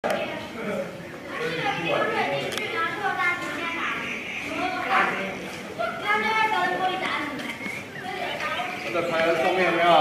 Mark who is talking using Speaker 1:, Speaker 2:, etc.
Speaker 1: 这牌子上面有没有？